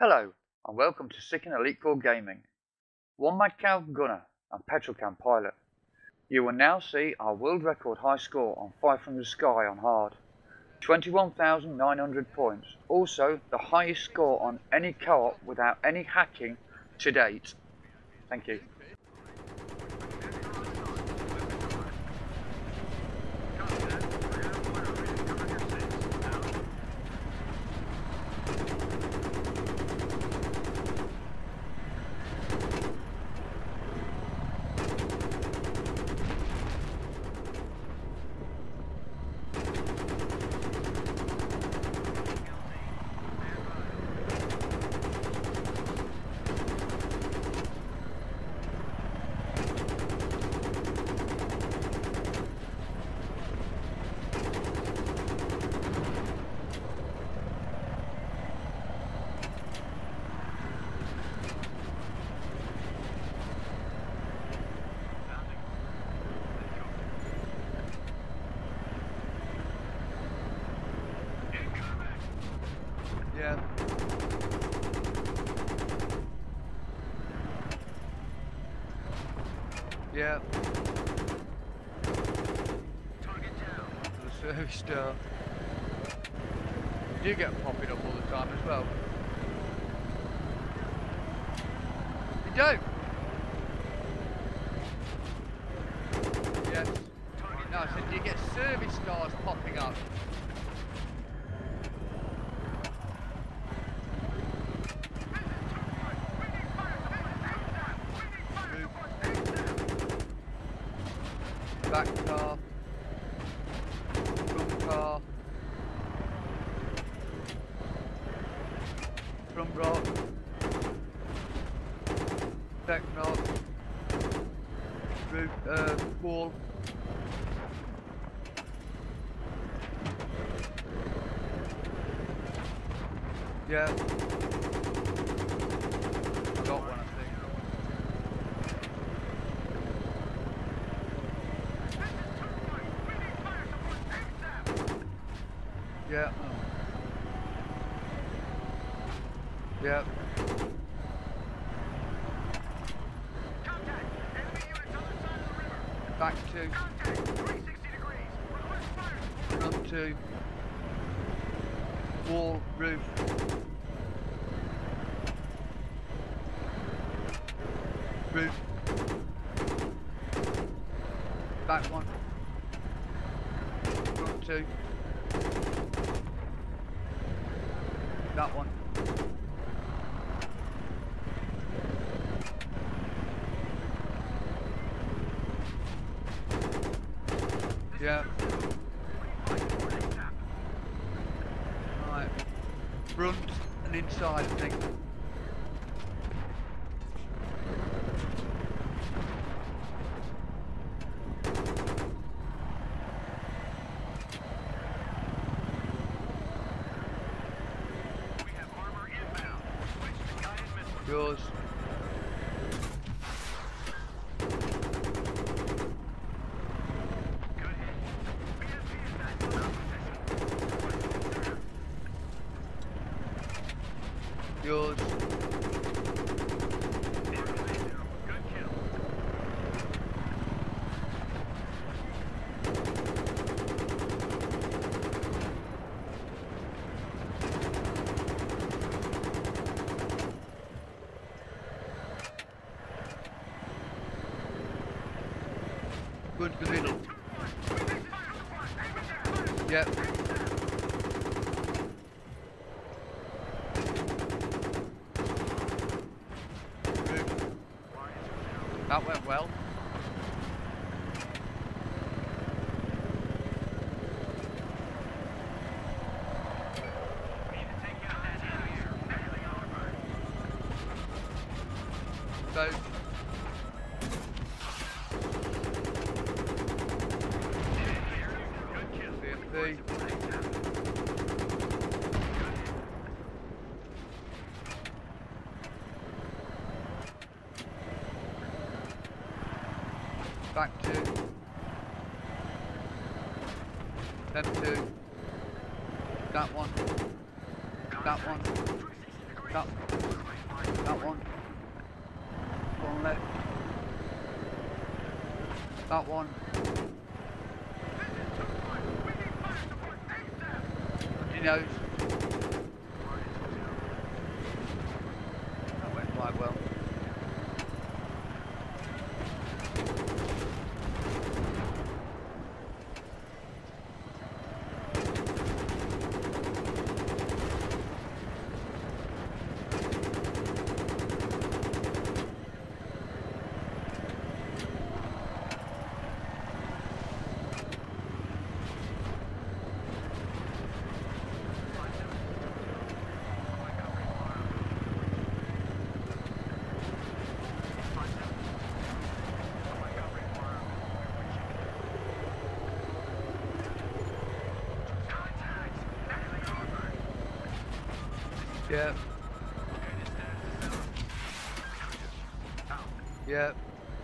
Hello, and welcome to Sicken Elite Core Gaming. One Mad Cow Gunner and Petrolcam Pilot. You will now see our world record high score on Fight from the Sky on hard. 21,900 points. Also, the highest score on any co-op without any hacking to date. Thank you. Yeah. Yeah. Target down. To the service star. You do get them popping up all the time as well. You do? Yes. No, I said, do you get service stars popping up? Back car, front car, front rock, back knock, roof, wall. Yeah, I got one, I think. Yeah. Yeah. Contact! Enemy units on the side of the river! Back to, Contact! 360 degrees! Request fire! front to, wall, roof. Roof. Back one. Front two. That one. Yeah. Right. Front and inside, I think. We have armor inbound. Switch to guided missiles. Yours. Good hit. BSP is back in our position. Yours. Good kill. Good to the middle. Yep. Roof. That went well. We need to take out that enemy armor. So, Good kill. BMP. Back to. Them two. That one. That one. That one. One left. That one. He knows. That went quite well. Yeah. Yeah.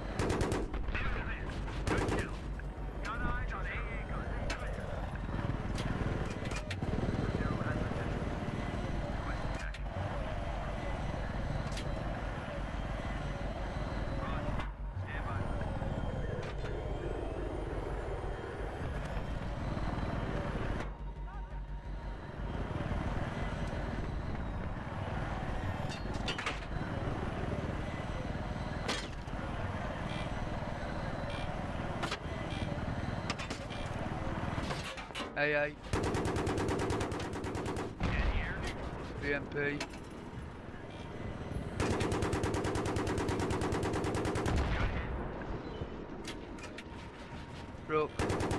AA. BMP. Rook.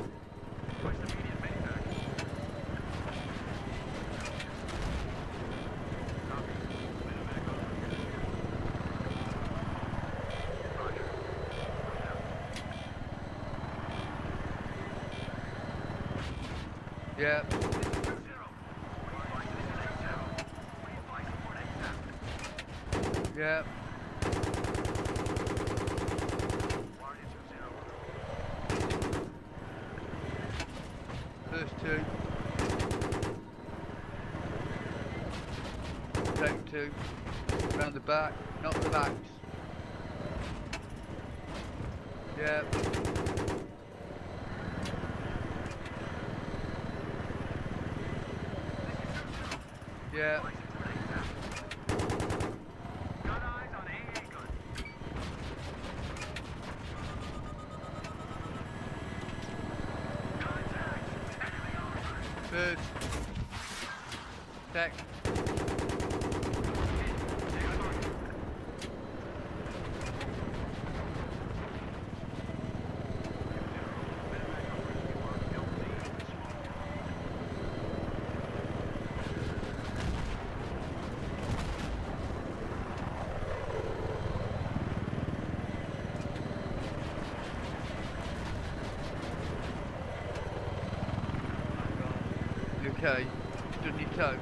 Yeah. Yeah. First two. Second two. Round the back. Not the backs. Yeah. Yeah. Third. Tech. Okay, stood on your toe.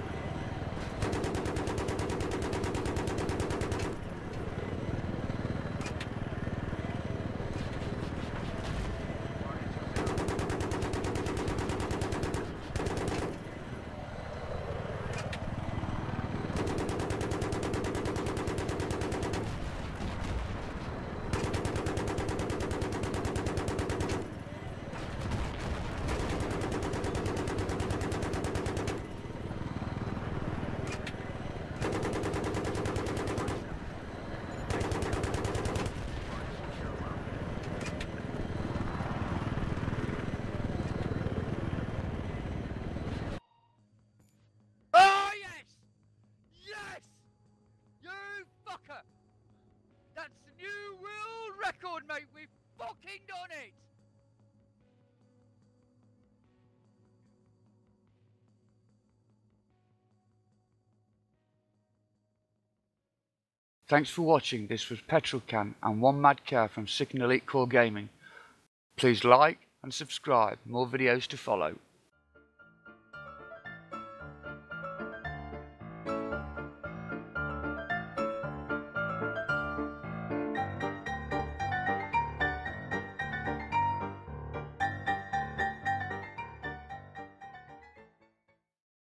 Oh yes! Yes! You fucker! That's the new world record, mate! We've fucking done it! Thanks for watching. This was Petrolcan and One Mad Cow from Sick and Elite Core Gaming. Please like and subscribe. More videos to follow.